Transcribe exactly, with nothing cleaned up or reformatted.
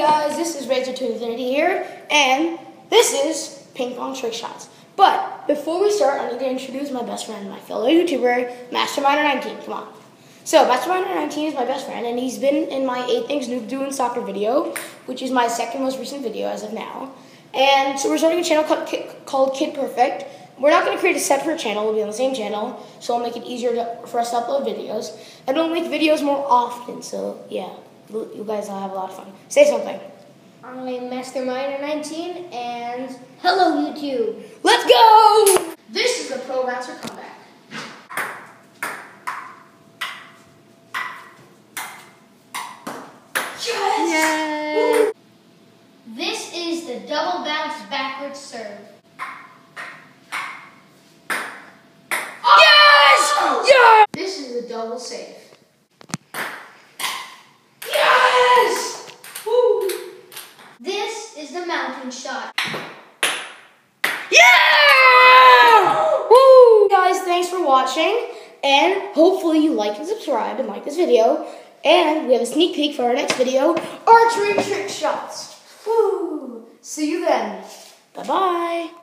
guys, this is Razor to Infinity here, and this is Ping Pong Trick Shots. But before we start, I need to introduce my best friend, my fellow YouTuber, Masterminder nineteen. Come on. So, Masterminder nineteen is my best friend, and he's been in my eight Things Noob Do in Soccer video, which is my second most recent video as of now. And so we're starting a channel called Kid, called Kid Perfect. We're not going to create a separate channel, we'll be on the same channel, so it'll make it easier to, for us to upload videos. And we'll make videos more often, so yeah, you guys will have a lot of fun. Say something. I'm Masterminder nineteen, and hello YouTube. Let's go! This is the Pro Bouncer comeback. Yes! Yay. This is the double bounce backwards serve. Yeah! This is a double save. Yes! Woo! This is the mountain shot. Yeah! Woo! Guys, thanks for watching, and hopefully you like and subscribe and like this video. And we have a sneak peek for our next video, archery trick shots. Woo! See you then. Bye-bye.